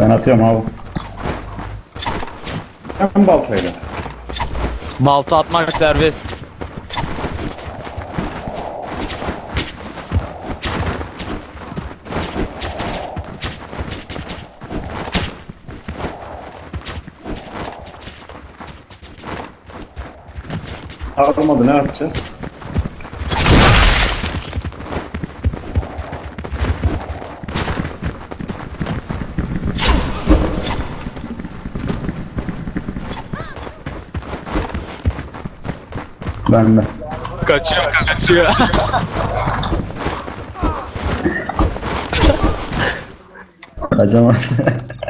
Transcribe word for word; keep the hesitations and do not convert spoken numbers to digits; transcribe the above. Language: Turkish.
Ben atıyorum abi. Ben baltayla. Balta atmak serbest. Almadı, ne yapacağız? Ben de. Kaçıyor kaçıyor. Acaba